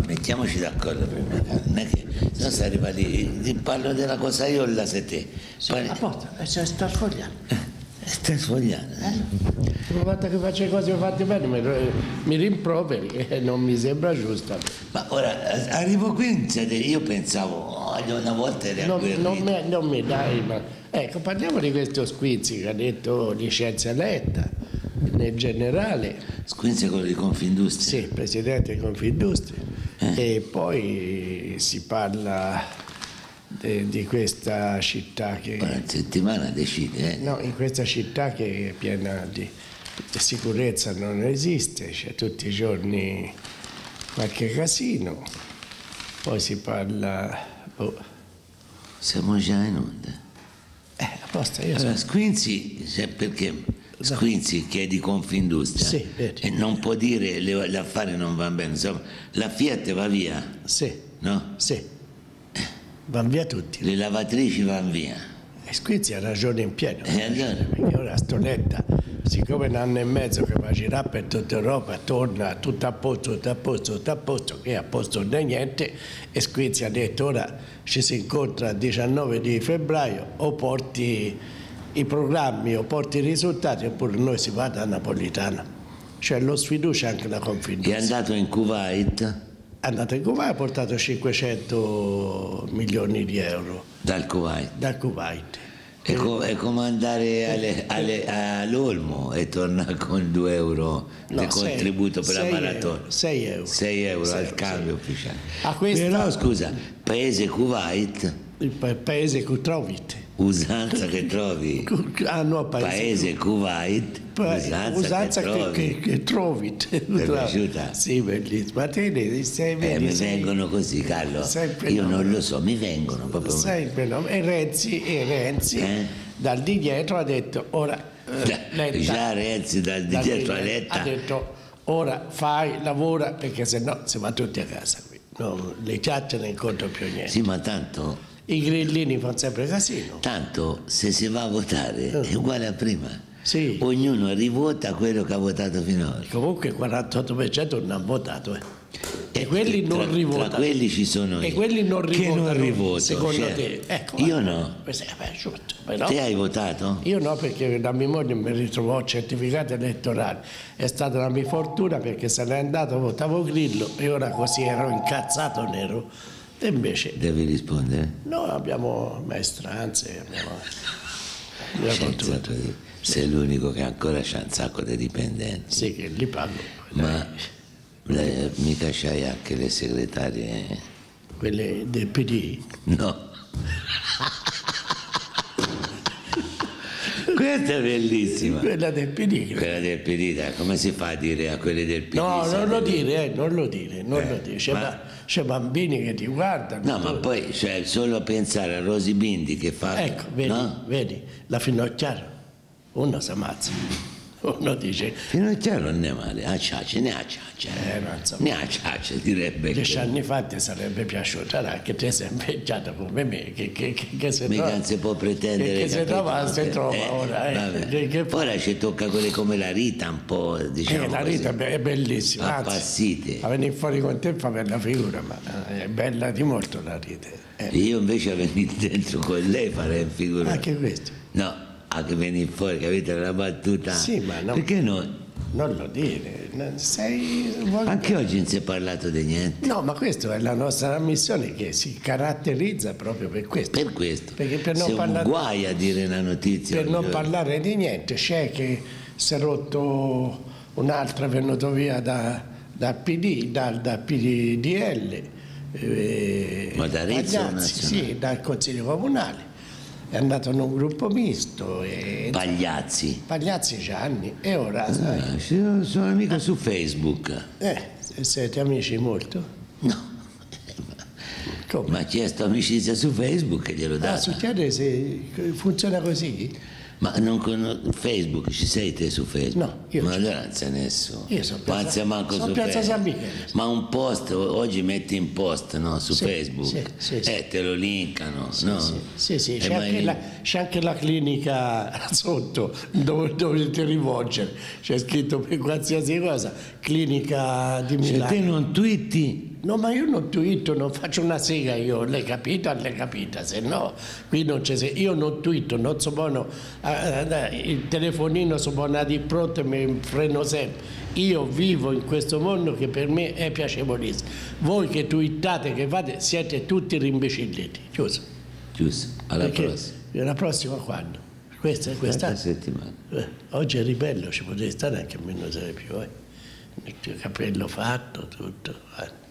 mettiamoci d'accordo prima, non è che se no si arriva lì, ti parlo della cosa io la se te. Sì, a posto, sta sfogliando. Stai sfogliando. Una volta che faccio cose fatte bene mi rimproveri e non mi sembra giusto. Ma ora arrivo qui, io pensavo, una volta eri non mi dai, ma ecco, parliamo di questo Squinzi che ha detto licenzia Letta nel generale. Squinzi è quello di Confindustria? Sì, presidente di Confindustria. E poi si parla di questa città che... Una settimana decide, No, in questa città che è piena di sicurezza non esiste, c'è tutti i giorni qualche casino, poi si parla... Siamo già in onda. Apposta, io allora, so. Squinzi, perché Squinzi che è di Confindustria Sì, e non può dire le affari non vanno bene, insomma, la Fiat va via, Sì, no? sì, vanno via tutti. Le lavatrici vanno via. E Squinzi ha ragione in pieno, allora? perché ora sto Letta, siccome è un anno e mezzo che va a girare per tutta Europa, torna tutto a posto, tutto a posto, tutto a posto, che a posto non è niente, e Squinzi ha detto ora ci si incontra il 19 di febbraio, o porti i programmi o porti i risultati oppure noi si vada a Napolitana. Cioè lo sfiducia anche la Confindustria. È andato in Kuwait? È andato in Kuwait, ha portato 500 milioni di euro. Dal Kuwait? Dal Kuwait. È come andare all'Olmo e tornare con 2 euro di contributo per la maratona. 6 euro. 6 euro al cambio ufficiale. Però scusa, paese Kuwait? Il paese che trovi. Usanza che trovi. No, paese Kuwait. Usanza che trovi. Ti è piaciuta? Sì, bellissimo. Ma te mi vengono così, Carlo. Io non lo so, mi vengono proprio. E Renzi dal di dietro ha detto ora già Renzi dal di dietro a Letta ha detto ora lavora perché sennò si va tutti a casa qui. No, le chiacchiere non incontro più niente. Sì, ma tanto i grillini fanno sempre casino. Tanto se si va a votare è uguale a prima. Sì. Ognuno rivota quello che ha votato finora. Comunque il 48% non ha votato. E quelli non rivotano. Tra quelli ci sono e quelli non rivotano. Che non rivoto. Secondo te? Ecco, io no. Te hai votato? Io no, perché la mia moglie mi ritrovò certificato elettorale. È stata una mia fortuna perché se n'è andato, votavo Grillo e ora così ero incazzato nero. E invece... Devi rispondere? No, abbiamo maestranze, abbiamo sei l'unico che ancora c'ha un sacco di dipendenti. Sì, che li pago. Ma mica c'hai anche le segretarie? Quelle del PD? No. Questa è bellissima. Quella del PD. Quella del PD, dai, come si fa a dire a quelli del PD? No, non lo dire. C'è bambini che ti guardano. No, ma poi cioè, solo pensare a Rosy Bindi che fa... Ecco, vedi, la Finocchiaro, uno si ammazza. Uno dice... Finocchiaro non è male, ne ha ciaccia. Ne ha ciaccia, direbbe. 10 anni fa ti sarebbe piaciuto, anche te sei invecchiato come me, che se mica non si può pretendere che se trova ora. Ora ci tocca quelle come la Rita un po', diciamo la Rita è bellissima, appassite. A venire fuori con te fa bella figura, ma è bella di molto la Rita. Io invece a venire dentro con lei farei figura. Anche questo? No, anche venire fuori, capite, la battuta. Sì, ma no. Perché no? Non lo dire, anche oggi non si è parlato di niente. No, ma questa è la nostra missione che si caratterizza proprio per questo. Per questo. Perché per non parlare, guai a dire una notizia. Per non parlare di niente, c'è che si è rotto un'altra, è venuto via dal PD, dal PDL. Ma da Arezzo? Sì, dal Consiglio Comunale. È andato in un gruppo misto. Pagliazzi Gianni. E ora sono amico su Facebook. Siete amici molto? No. Come? Ma ha chiesto amicizia su Facebook e glielo dà. Succede se funziona così? Ma non con Facebook, ci sei te su Facebook? No, io ma allora non c'è nessuno. Io sono Piazza San Michele. Ma un post, oggi metti in post, no, su Facebook, sì. Te lo linkano, no? Sì, c'è anche la clinica sotto dove ti rivolgere, c'è scritto per qualsiasi cosa, clinica di Milano. Se te non twitti No, ma io non twitto, non faccio una sega io, l'hai capita, se no qui non c'è. Io non twitto, non so buono, il telefonino so buono di pronto e mi freno sempre. Io vivo in questo mondo che per me è piacevolissimo. Voi che twittate, che fate, siete tutti rimbecilliti. Chiuso. Giusto, alla prossima. La prossima quando? Questa settimana. Oggi è ribello, ci potete stare anche a meno 6 più. Il capello fatto, tutto.